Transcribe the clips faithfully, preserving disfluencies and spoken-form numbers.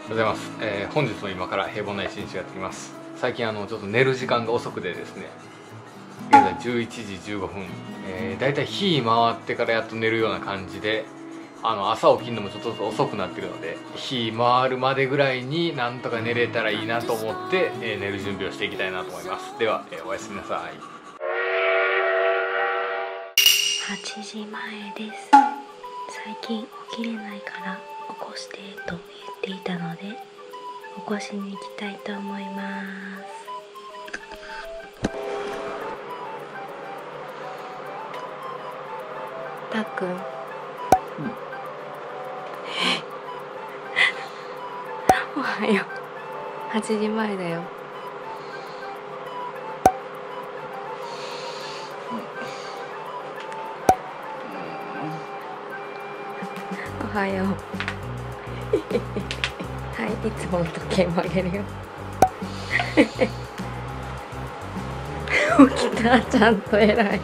おはようございます、えー、本日も今から平凡な一日がやってきます。最近あのちょっと寝る時間が遅くてですね、現在じゅういちじじゅうごふん、えー、だいたい日回ってからやっと寝るような感じで、あの朝起きるのもちょっとずつ遅くなってるので、日回るまでぐらいになんとか寝れたらいいなと思って、えー、寝る準備をしていきたいなと思います。では、えー、おやすみなさい。 はちじまえです。最近起きれないから起こしてと言っていたので、起こしに行きたいと思います。たっくん、うん、おはよう。はちじまえだよ。おはよう。はい、いつもの時計もあげるよ。起きた、ちゃんと偉い。はい。 おはよ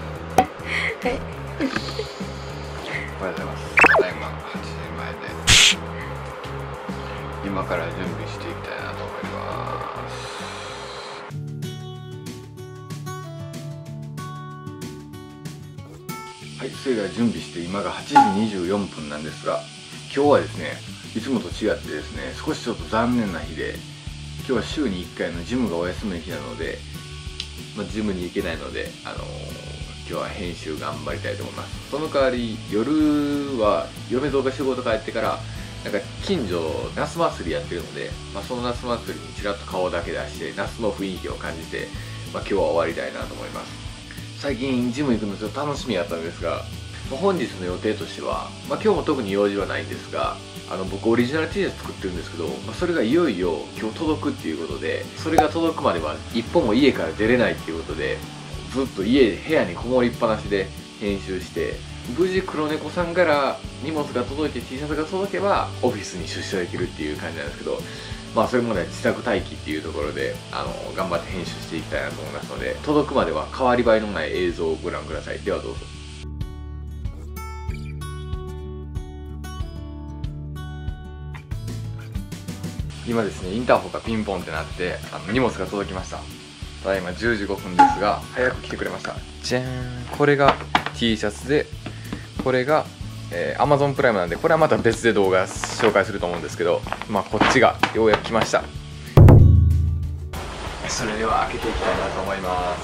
うございます。ただいまはちじまえで、今から準備していきたいなと思います。はい、それでは準備して今がはちじにじゅうよんぷんなんですが、今日はですね、いつもと違ってですね、少しちょっと残念な日で、今日は週にいっかいのジムがお休みの日なので、まあ、ジムに行けないので、あのー、今日は編集頑張りたいと思います。その代わり夜は嫁動画仕事帰ってからなんか近所夏祭りやってるので、まあ、その夏祭りにちらっと顔だけ出して夏の雰囲気を感じて、まあ、今日は終わりたいなと思います。最近ジム行くのちょっと楽しみやったんですが、まあ、本日の予定としては、まあ、今日も特に用事はないんですが、あの僕オリジナル T シャツ作ってるんですけど、まあ、それがいよいよ今日届くっていうことで、それが届くまでは一歩も家から出れないっていうことで、ずっと家部屋にこもりっぱなしで編集して、無事黒猫さんから荷物が届いて T シャツが届けばオフィスに出社できるっていう感じなんですけど、まあそれもね自宅待機っていうところで、あの頑張って編集していきたいなと思いますので、届くまでは変わり映えのない映像をご覧ください。ではどうぞ。今ですね、インターホンがピンポンってなって、あの荷物が届きました。ただいまじゅうじごふんですが、早く来てくれました。じゃーん、これが T シャツで、これが、えー、Amazon プライムなんで、これはまた別で動画紹介すると思うんですけど、まあこっちがようやく来ました。それでは開けていきたいなと思います。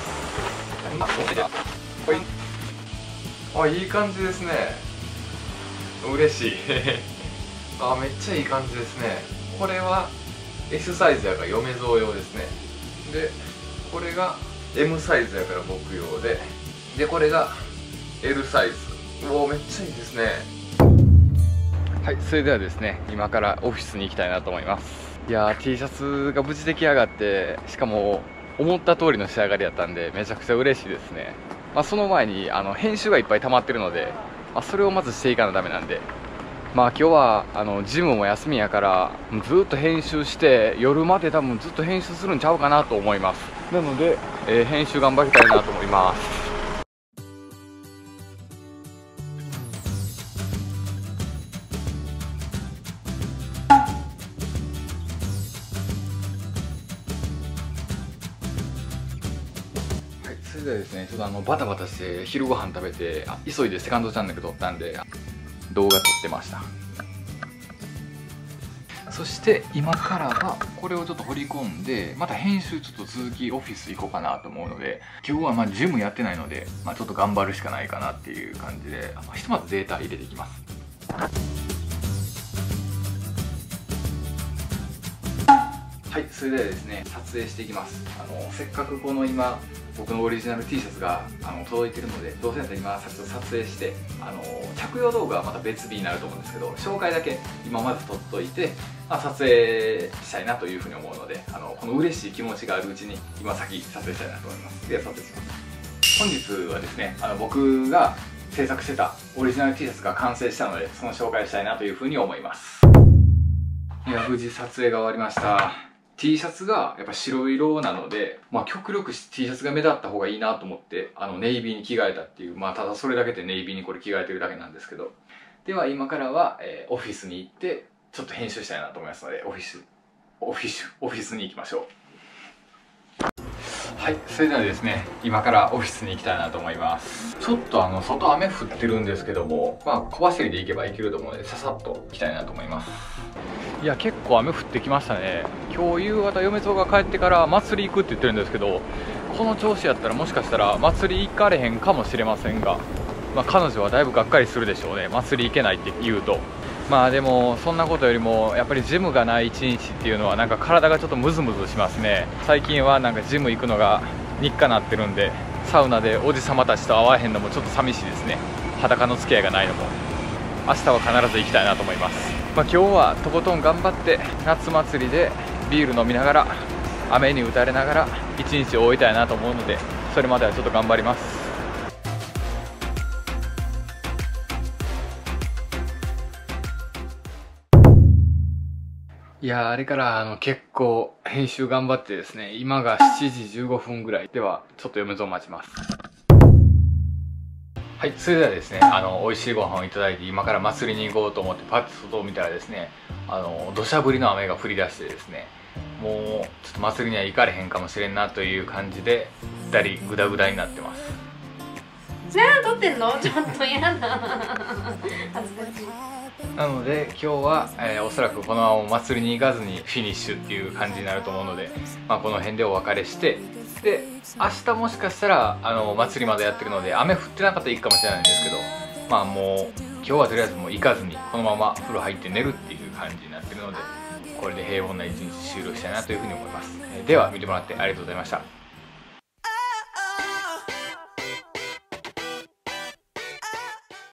あ、いい感じですね。嬉しい。あ、めっちゃいい感じですね。これは S サイズやから嫁蔵用ですね。でこれが エム サイズやから僕用で、でこれが エル サイズ。おお、めっちゃいいですね。はい、それではですね、今からオフィスに行きたいなと思います。いやー、 T シャツが無事出来上がって、しかも思った通りの仕上がりやったんで、めちゃくちゃ嬉しいですね。まあ、その前にあの編集がいっぱい溜まってるので、まあ、それをまずしていかなダメなんで、まあ今日はあのジムも休みやからずっと編集して、夜まで多分ずっと編集するんちゃうかなと思います。なので、えー、編集頑張りたいなと思います。はい、それではですね、ちょっとあのバタバタして昼ご飯食べて、あ急いでセカンドチャンネル撮ったんで動画撮ってました。そして今からはこれをちょっと掘り込んで、また編集ちょっと続きオフィス行こうかなと思うので、今日はまあジムやってないので、まあ、ちょっと頑張るしかないかなっていう感じで、ひとまずデータ入れていきます。はい、それではですね、撮影していきます。あのせっかくこの今僕のオリジナル T シャツがあの届いてるので、どうせだったら今撮影して、あの着用動画はまた別日になると思うんですけど、紹介だけ今まず撮っといて、まあ、撮影したいなというふうに思うので、あのこの嬉しい気持ちがあるうちに今先撮影したいなと思います。では撮影します。本日はですね、あの僕が制作してたオリジナル T シャツが完成したので、その紹介したいなというふうに思います。いや、無事撮影が終わりました。T シャツがやっぱ白色なので、まあ極力 T シャツが目立った方がいいなと思って、あのネイビーに着替えたっていう、まあただそれだけでネイビーにこれ着替えてるだけなんですけど。では今からは、えー、オフィスに行って、 ちょっと編集したいなと思いますので、オフィスオフィスオフィスに行きましょう。はい、それではですね、今からオフィスに行きたいなと思います。ちょっとあの外雨降ってるんですけども、まあ小走りで行けば行けると思うので、ささっと行きたいなと思います。いや、結構雨降ってきましたね。今日夕方嫁蔵が帰ってから祭り行くって言ってるんですけど、この調子やったらもしかしたら祭り行かれへんかもしれませんが、まあ、彼女はだいぶがっかりするでしょうね。祭り行けないって言うと。まあでもそんなことよりもやっぱりジムがない一日っていうのはなんか体がちょっとムズムズしますね。最近はなんかジム行くのが日課になってるんで、サウナでおじさまたちと会わへんのもちょっと寂しいですね。裸の付き合いがないのも。明日は必ず行きたいなと思います。まあ、今日はとことん頑張って夏祭りでビール飲みながら雨に打たれながら一日を終えたいなと思うので、それまではちょっと頑張ります。いやー、あれからあの結構編集頑張ってですね、今がしちじじゅうごふんぐらいでは、ちょっと嫁蔵待ちます。はい、それではですね、あの美味しいご飯をいただいて今から祭りに行こうと思ってパッと外を見たらですね、あの土砂降りの雨が降り出してですね、もうちょっと祭りには行かれへんかもしれんなという感じでふたりグダグダになってます。 じゃあ撮ってんの？ちょっとやだ恥ずかしい。 なので今日は、えー、おそらくこのままお祭りに行かずにフィニッシュっていう感じになると思うので、まあ、この辺でお別れして、で明日もしかしたらあの祭りまでやってるので雨降ってなかったら行くかもしれないんですけど、まあもう今日はとりあえずもう行かずにこのまま風呂入って寝るっていう感じになってるので、これで平凡な一日終了したいなというふうに思います。えー、では見てもらってありがとうございました。